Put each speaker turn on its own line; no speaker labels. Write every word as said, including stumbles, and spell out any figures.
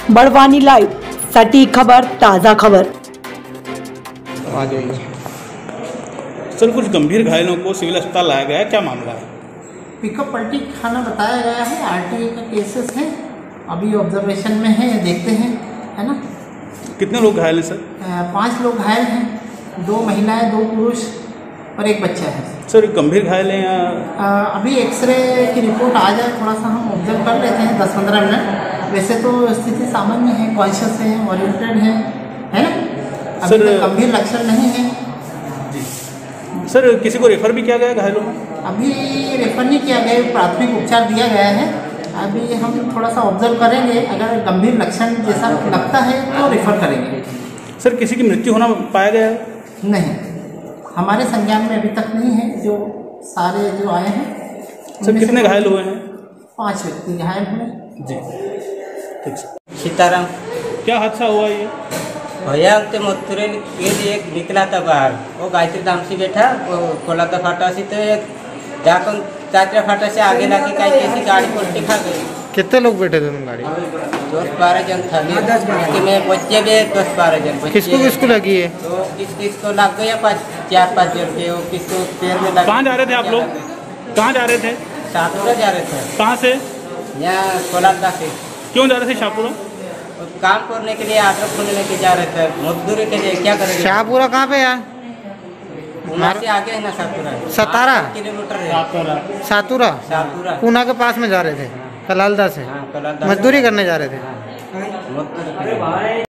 Barwani live, सटीक खबर, ताज़ा खबर।
आ जाइए
सर, कुछ गंभीर घायलों को सिविल अस्पताल लाया गया है, क्या मामला है?
पिकअप पलटी खाना बताया गया है, आरटीआई का केसेस है, अभी ऑब्जर्वेशन में है, देखते हैं, है ना।
कितने लोग घायल हैं सर?
पांच लोग घायल हैं, दो महिलाएं, दो पुरुष और एक बच्चा है।
सर, गंभीर घायल हैं या?
आ, अभी एक्सरे की रिपोर्ट आ जाए, थोड़ा सा हम ऑब्जर्व कर लेते हैं दस पंद्रह मिनट। वैसे तो स्थिति सामान्य है, कॉन्शियस है, ओरिएंटेड है, है ना। अभी
सर,
तक गंभीर लक्षण नहीं है।
सर, किसी को रेफर भी किया गया घायलों में?
अभी रेफर नहीं किया गया, प्राथमिक उपचार दिया गया है। अभी हम थोड़ा सा ऑब्जर्व करेंगे, अगर गंभीर लक्षण जैसा लगता है तो रेफर करेंगे।
सर, किसी की मृत्यु होना पाया गया है?
नहीं, हमारे संज्ञान में अभी तक नहीं है। जो सारे जो आए हैं,
सर कितने घायल हुए हैं?
पांच व्यक्ति घायल हुए।
जी, ठीक सर।
सीताराम,
क्या हादसा हुआ ये?
भैया उनके मथुरे के लिए निकला था बाहर, वो गायत्री धाम से बैठा, वो कोलाता फाटा से तो एक जाकर चाचा फाटा से आगे लगी, कहीं कैसी गाड़ी पलटी खा गई।
कितने लोग बैठे थे तुम गाड़ी?
दस बारह जन था, में बच्चे भी दस बारह जन।
किसको किसको लगी है?
तो किस किसको लग गया, पाँच चार पाँच जन के, वो किसको पैर में लग।
कहाँ जा रहे थे आप लोग? कहाँ जा रहे थे?
शाहपुरा जा रहे थे।
कहाँ से?
यहाँ कोलाता से।
क्यों जा रहे थे शाहपुरा?
काम करने के लिए, आटो खोलने के जा रहे थे, मजदूरी के लिए। क्या करेंगे?
शाहपुरा कहाँ पे है?
वहाँ से आगे है ना शाहपुरा,
सतारा
किलोमीटर है।
सातुरा
शाहपुरा
पूना के पास में जा रहे थे, कलालदा से।
हाँ, कलालदा
मजदूरी करने जा रहे थे।
हाँ, मजदूरी।